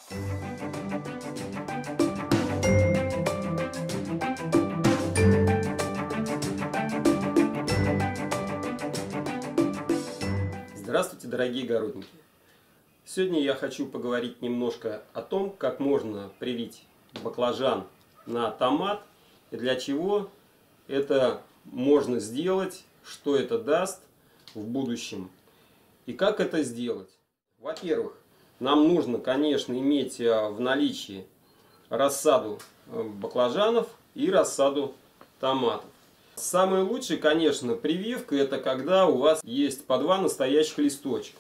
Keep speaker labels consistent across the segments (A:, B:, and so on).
A: Здравствуйте, дорогие огородники! Сегодня я хочу поговорить немножко о том, как можно привить баклажан на томат и для чего это можно сделать, что это даст в будущем и как это сделать. Во-первых, нам нужно, конечно, иметь в наличии рассаду баклажанов и рассаду томатов. Самое лучшее, конечно, прививка — это когда у вас есть по 2 настоящих листочка.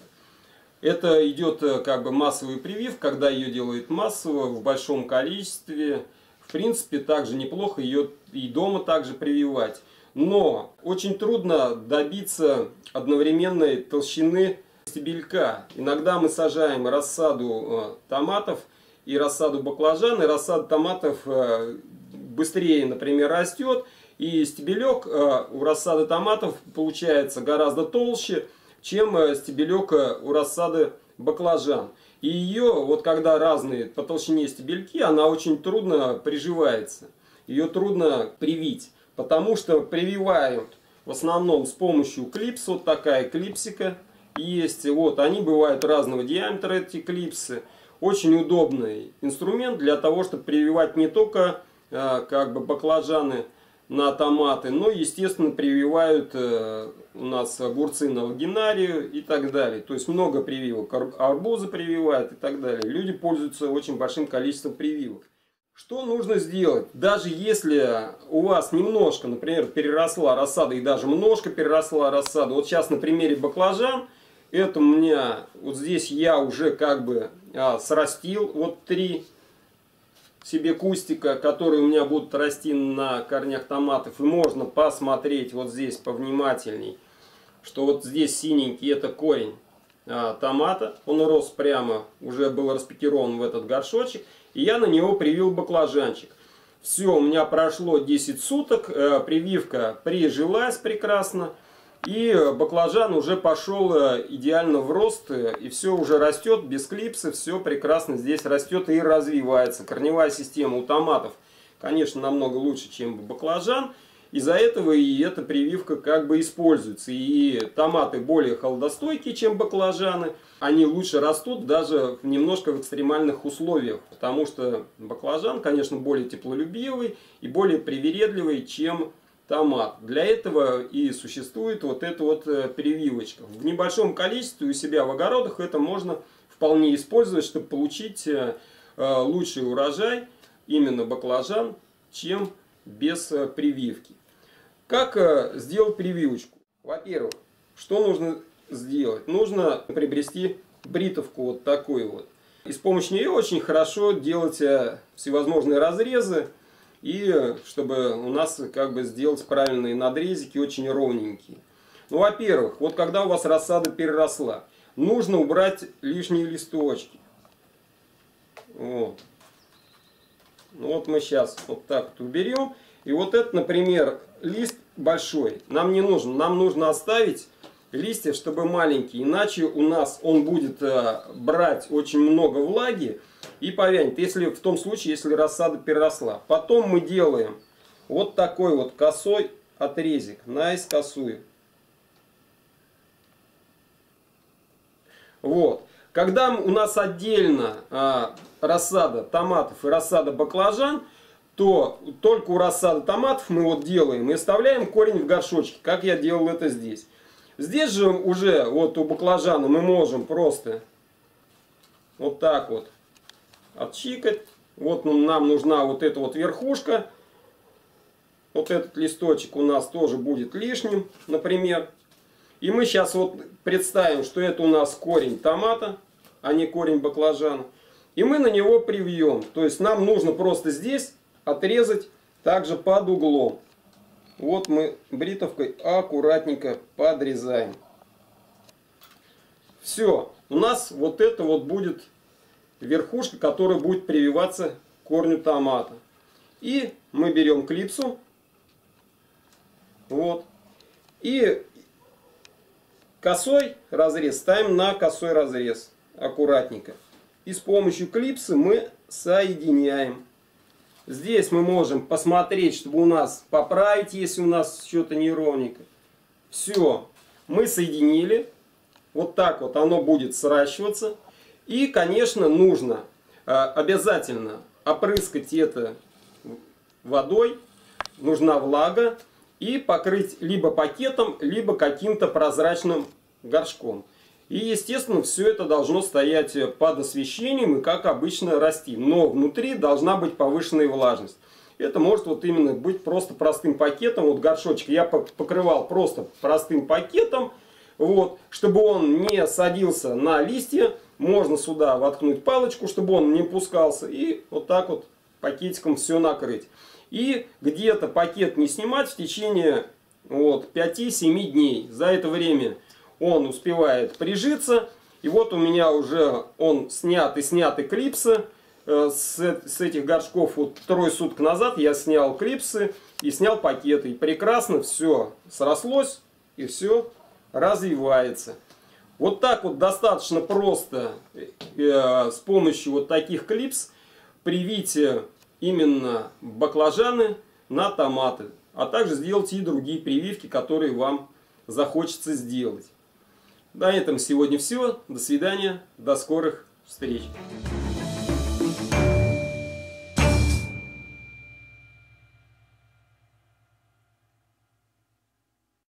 A: Это идет как бы массовая прививка, когда ее делают массово, в большом количестве. В принципе, также неплохо ее и дома также прививать. Но очень трудно добиться одновременной толщины стебелька. Иногда мы сажаем рассаду томатов и рассаду баклажан, и рассада томатов быстрее, например, растет. И стебелек у рассады томатов получается гораздо толще, чем стебелек у рассады баклажан. И ее, вот когда разные по толщине стебельки, она очень трудно приживается. Ее трудно привить, потому что прививают в основном с помощью клипс. Вот такая клипсика есть. Вот, они бывают разного диаметра, эти клипсы. Очень удобный инструмент для того, чтобы прививать не только как бы баклажаны на томаты, но, естественно, прививают у нас огурцы на лагинарию и так далее. То есть много прививок, арбузы прививают и так далее. Люди пользуются очень большим количеством прививок. Что нужно сделать? Даже если у вас немножко, например, переросла рассада и даже немножко переросла рассада. Вот сейчас на примере баклажан, это у меня, вот здесь я уже как бы срастил вот 3 себе кустика, которые у меня будут расти на корнях томатов. И можно посмотреть вот здесь повнимательней, что вот здесь синенький — это корень томата. Он рос прямо, уже был распикирован в этот горшочек. И я на него привил баклажанчик. Все, у меня прошло 10 суток, прививка прижилась прекрасно. И баклажан уже пошел идеально в рост, и все уже растет без клипсы, все прекрасно здесь растет и развивается. Корневая система у томатов, конечно, намного лучше, чем у баклажан. Из-за этого и эта прививка как бы используется. И томаты более холодостойкие, чем баклажаны. Они лучше растут даже немножко в экстремальных условиях. Потому что баклажан, конечно, более теплолюбивый и более привередливый, чем томат. Для этого и существует вот эта вот прививочка. В небольшом количестве у себя в огородах это можно вполне использовать, чтобы получить лучший урожай, именно баклажан, чем без прививки. Как сделать прививочку? Во-первых, что нужно сделать? Нужно приобрести бритовку вот такую вот. И с помощью нее очень хорошо делать всевозможные разрезы. И чтобы у нас как бы сделать правильные надрезики, очень ровненькие. Ну, во-первых, вот когда у вас рассада переросла, нужно убрать лишние листочки. Вот. Ну, вот мы сейчас вот так вот уберем. И вот это, например, лист большой. Нам не нужен. Нам нужно оставить листья, чтобы маленькие. Иначе у нас он будет брать очень много влаги и повянет, если в том случае, если рассада переросла. Потом мы делаем вот такой вот косой отрезик наискосую. Вот. Когда у нас отдельно рассада томатов и рассада баклажан, то только у рассады томатов мы вот делаем и оставляем корень в горшочке, как я делал это здесь. Здесь же уже вот у баклажана мы можем просто вот так вот отчикать. Вот нам нужна вот эта вот верхушка. Вот этот листочек у нас тоже будет лишним, например. И мы сейчас вот представим, что это у нас корень томата, а не корень баклажана. И мы на него привьем. То есть нам нужно просто здесь отрезать также под углом. Вот мы бритовкой аккуратненько подрезаем. Все. У нас вот это вот будет верхушка, которая будет прививаться к корню томата. И мы берем клипсу. Вот. И косой разрез ставим на косой разрез. Аккуратненько. и с помощью клипсы мы соединяем. Здесь мы можем посмотреть, чтобы у нас поправить, если у нас что-то неровненько. Все, мы соединили. Вот так вот оно будет сращиваться. И, конечно, нужно обязательно опрыскать это водой. Нужна влага. И покрыть либо пакетом, либо каким-то прозрачным горшком. И, естественно, все это должно стоять под освещением и, как обычно, расти. Но внутри должна быть повышенная влажность. Это может вот именно быть просто простым пакетом. Вот горшочек я покрывал просто простым пакетом. Вот, чтобы он не садился на листья, можно сюда воткнуть палочку, чтобы он не пускался. И вот так вот пакетиком все накрыть. И где-то пакет не снимать в течение вот, 5-7 дней. За это время он успевает прижиться. И вот у меня уже он снят и сняты клипсы. С этих горшков вот 3 суток назад я снял клипсы и снял пакеты. И прекрасно все срослось и все развивается. Вот так вот достаточно просто с помощью вот таких клипс привить именно баклажаны на томаты. А также сделать и другие прививки, которые вам захочется сделать. На этом сегодня все. До свидания. До скорых встреч.